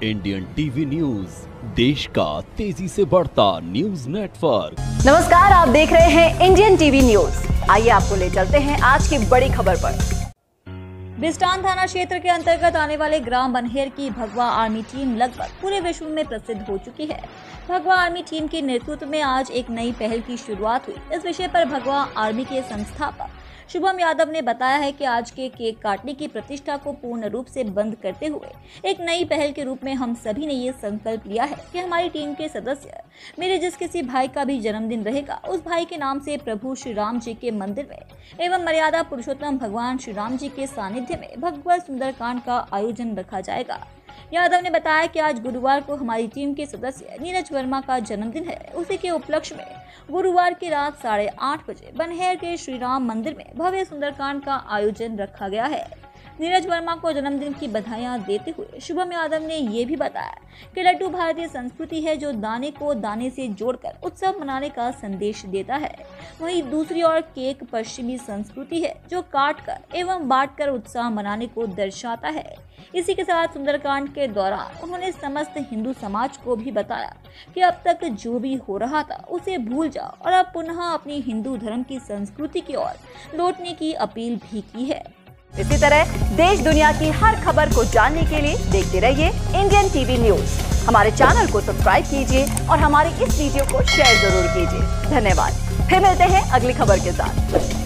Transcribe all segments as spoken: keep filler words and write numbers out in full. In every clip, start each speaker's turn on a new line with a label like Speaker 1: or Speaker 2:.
Speaker 1: Indian TV news, देश का तेजी से बढ़ता न्यूज नेटवर्क।
Speaker 2: नमस्कार, आप देख रहे हैं इंडियन टीवी न्यूज। आइए आपको ले चलते हैं आज की बड़ी खबर पर। बिस्टान थाना क्षेत्र के अंतर्गत आने वाले ग्राम बनहेर की भगवा आर्मी टीम लगभग पूरे विश्व में प्रसिद्ध हो चुकी है। भगवा आर्मी टीम के नेतृत्व में आज एक नई पहल की शुरुआत हुई। इस विषय पर भगवा आर्मी के संस्थापक शुभम यादव ने बताया है कि आज के केक काटने की प्रतिष्ठा को पूर्ण रूप से बंद करते हुए एक नई पहल के रूप में हम सभी ने ये संकल्प लिया है कि हमारी टीम के सदस्य मेरे जिस किसी भाई का भी जन्मदिन रहेगा, उस भाई के नाम से प्रभु श्री राम जी के मंदिर में एवं मर्यादा पुरुषोत्तम भगवान श्री राम जी के सानिध्य में भगवत सुंदरकांड का आयोजन रखा जाएगा। यादव ने बताया कि आज गुरुवार को हमारी टीम के सदस्य नीरज वर्मा का जन्मदिन है। उसी के उपलक्ष्य में गुरुवार की रात साढ़े आठ बजे बनहेर के श्री राम मंदिर में भव्य सुंदरकांड का आयोजन रखा गया है। नीरज वर्मा को जन्मदिन की बधाइयां देते हुए शुभम यादव ने ये भी बताया कि लड्डू भारतीय संस्कृति है जो दाने को दाने से जोड़कर उत्सव मनाने का संदेश देता है। वहीं दूसरी ओर केक पश्चिमी संस्कृति है जो काट कर एवं बांट कर उत्साह मनाने को दर्शाता है। इसी के साथ सुंदरकांड के दौरान उन्होंने समस्त हिंदू समाज को भी बताया कि अब तक जो भी हो रहा था उसे भूल जाओ और अब पुनः अपनी हिंदू धर्म की संस्कृति की ओर लौटने की अपील भी की है।
Speaker 3: इसी तरह देश दुनिया की हर खबर को जानने के लिए देखते रहिए इंडियन टीवी न्यूज। हमारे चैनल को सब्सक्राइब कीजिए और हमारे इस वीडियो को शेयर जरूर कीजिए। धन्यवाद। फिर मिलते हैं अगली खबर के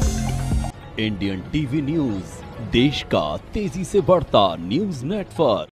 Speaker 3: साथ।
Speaker 1: इंडियन टीवी न्यूज, देश का तेजी से बढ़ता न्यूज नेटवर्क।